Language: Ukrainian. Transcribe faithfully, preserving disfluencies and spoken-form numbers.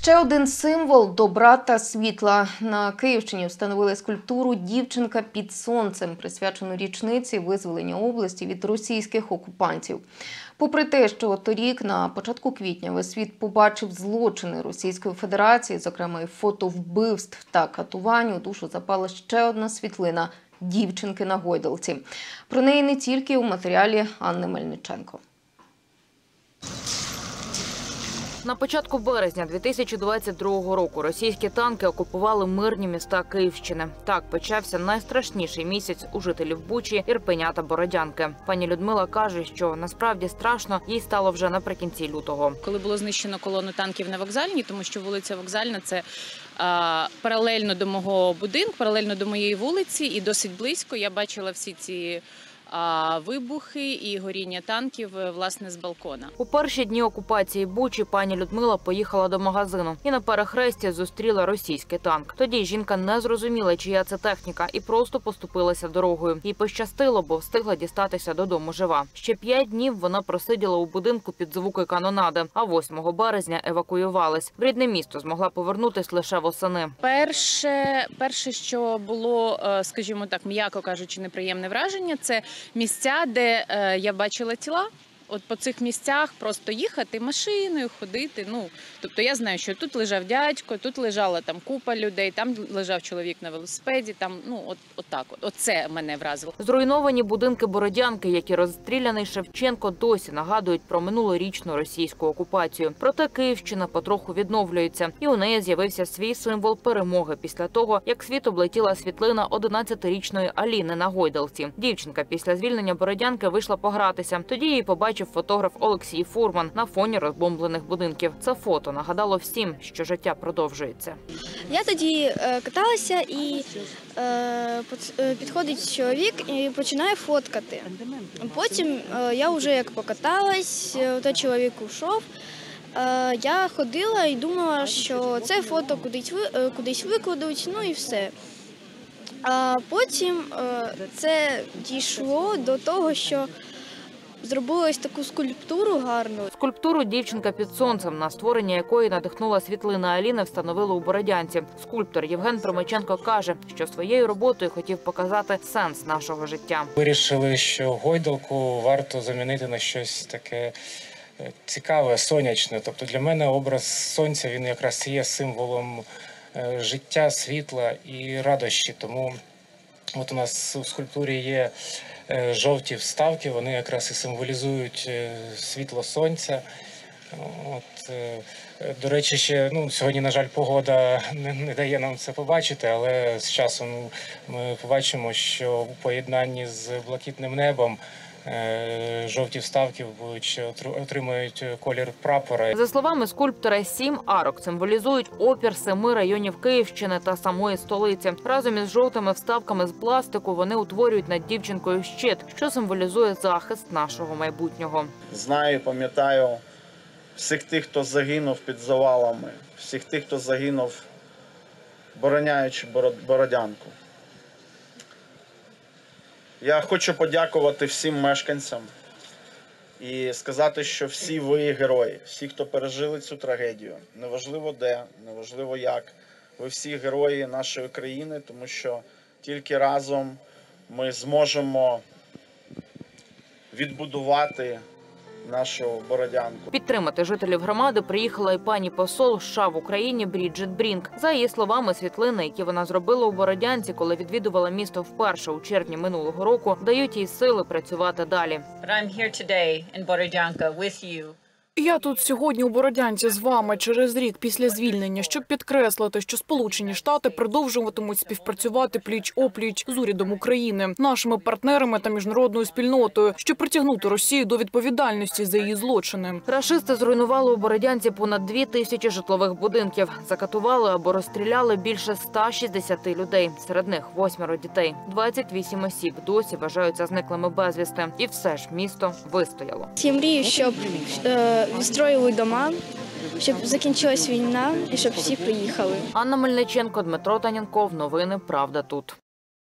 Ще один символ добра та світла. На Київщині встановили скульптуру «Дівчинка під сонцем», присвячену річниці визволення області від російських окупантів. Попри те, що торік, на початку квітня, весь світ побачив злочини Російської Федерації, зокрема і фото вбивств та катувань, у душу запала ще одна світлина дівчинки на гойдалці. Про неї не тільки у матеріалі Анни Мельниченко. На початку березня дві тисячі двадцять другого року російські танки окупували мирні міста Київщини. Так почався найстрашніший місяць у жителів Бучі, Ірпеня та Бородянки. Пані Людмила каже, що насправді страшно їй стало вже наприкінці лютого. Коли було знищено колону танків на Вокзальній, тому що вулиця Вокзальна – це а, паралельно до мого будинку, паралельно до моєї вулиці і досить близько. Я бачила всі ці А вибухи і горіння танків, власне, з балкона. У перші дні окупації Бучі пані Людмила поїхала до магазину і на перехресті зустріла російський танк. Тоді жінка не зрозуміла, чия це техніка, і просто поступилася дорогою. Їй пощастило, бо встигла дістатися додому жива. Ще п'ять днів вона просиділа у будинку під звуки канонади, а восьмого березня евакуювалась. В рідне місто змогла повернутись лише восени. Перше, перше, що було, скажімо так, м'яко кажучи, неприємне враження – це місця, де е, я бачила тіла. От по цих місцях просто їхати машиною, ходити. Ну, тобто я знаю, що тут лежав дядько, тут лежала там купа людей, там лежав чоловік на велосипеді, там, ну, от, от так от. Оце мене вразило. Зруйновані будинки Бородянки, як і розстріляний Шевченко, досі нагадують про минулорічну російську окупацію. Проте Київщина потроху відновлюється, і у неї з'явився свій символ перемоги після того, як світ облетіла світлина одинадцятирічної Аліни на гойдалці. Дівчинка після звільнення Бородянки вийшла погратися. Тоді її побачив фотограф Олексій Фурман на фоні розбомблених будинків. Це фото нагадало всім, що життя продовжується. Я тоді е, каталася і е, підходить чоловік і починає фоткати. Потім е, я вже як покаталась, е, той чоловік ушов. Е, я ходила і думала, що це фото кудись, е, кудись викладуть, ну і все. А потім е, це дійшло до того, що зробили ось таку скульптуру гарну. Скульптуру «Дівчинка під сонцем», на створення якої надихнула світлина Аліни, встановили у Бородянці. Скульптор Євген Промиченко каже, що своєю роботою хотів показати сенс нашого життя. Вирішили, що гойдалку варто замінити на щось таке цікаве, сонячне. Тобто для мене образ сонця, він якраз є символом життя, світла і радощі. Тому от у нас у скульптурі є жовті вставки, вони якраз і символізують світло сонця. От, до речі, ще, ну, сьогодні, на жаль, погода не, не дає нам це побачити, але з часом ми побачимо, що у поєднанні з блакитним небом жовті вставки отримують колір прапора. За словами скульптора, сім арок символізують опір семи районів Київщини та самої столиці. Разом із жовтими вставками з пластику вони утворюють над дівчинкою щит, що символізує захист нашого майбутнього. Знаю, пам'ятаю всіх тих, хто загинув під завалами, всіх тих, хто загинув, бороняючи Бородянку. Я хочу подякувати всім мешканцям і сказати, що всі ви герої, всі, хто пережили цю трагедію, неважливо де, неважливо як, ви всі герої нашої країни, тому що тільки разом ми зможемо відбудувати нашу Бородянку. Підтримати жителів громади приїхала і пані посол США в Україні Бріджит Брінк. За її словами, світлини, які вона зробила у Бородянці, коли відвідувала місто вперше у червні минулого року, дають їй сили працювати далі. Я тут сьогодні у Бородянці з вами через рік після звільнення, щоб підкреслити, що Сполучені Штати продовжуватимуть співпрацювати пліч-опліч з урядом України, нашими партнерами та міжнародною спільнотою, щоб притягнути Росію до відповідальності за її злочини. Рашисти зруйнували у Бородянці понад дві тисячі житлових будинків, закатували або розстріляли більше ста шістдесяти людей. Серед них восьмеро дітей, двадцять вісім осіб досі вважаються зниклими безвісти. І все ж місто вистояло. Я мрію, щоб е, відстроїли дома, щоб закінчилась війна і щоб всі приїхали. Анна Мельниченко, Дмитро Таненков. Новини «Правда тут».